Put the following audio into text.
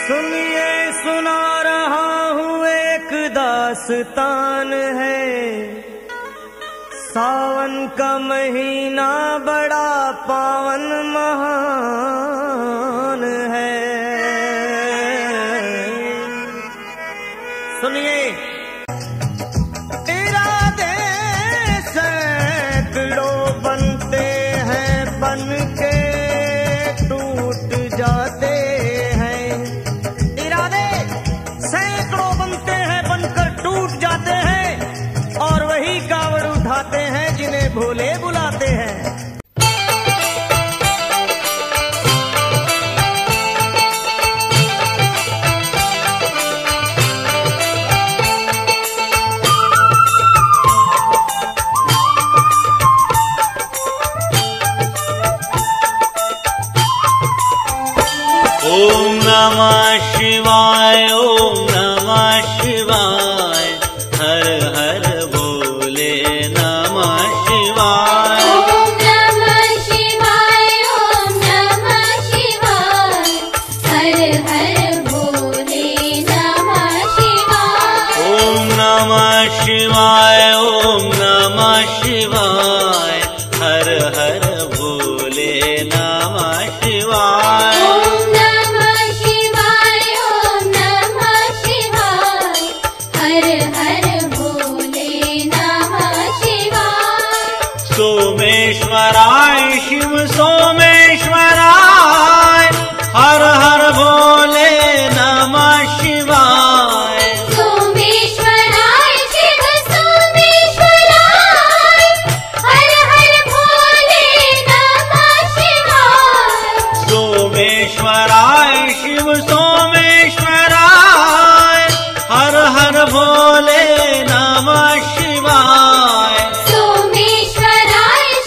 सुनिए सुना रहा हूँ एक दास्तान है। सावन का महीना बड़ा पावन महान है। सुनिए इरादे सैकड़ों बनते हैं, बन के टूट जाते हैं। इरादे सैकड़ों बनते हैं, बनकर टूट जाते हैं, और वही कावड़ उठाते हैं जिन्हें भोले बुलाते हैं। ओम नमः शिवाय, ओम नमः शिवाय, हर हर भोले नमः शिवाय। ओम नमः शिवाय, ओम नमः शिवाय, हर हर भोले नमः शिवाय। ओम नमः शिवाय, ओम नमः शिवाय, हर हर भोले नमः शिवाय। ओम नमः शिवाय, ओम नमः शिवाय, हर हर भोले नमः शिवाय। सोमेश्वराय शिव सोमेश्वराय, हर हर भोले नमः शिवाय। सोमेश्वराय शिव सोमेश्वराय, हर हर भोले नमः शिवाय। सोमेश्वराय शिव